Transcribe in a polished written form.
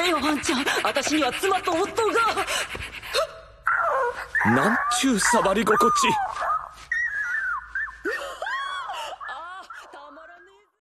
れよ、ワンちゃん。私には妻と夫が。 なんちゅう触り心地。